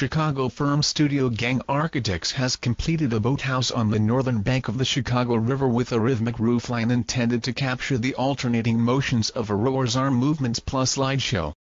Chicago firm Studio Gang Architects has completed a boathouse on the northern bank of the Chicago River with a rhythmic roofline intended to capture the alternating motions of a rower's arm movements plus slideshow.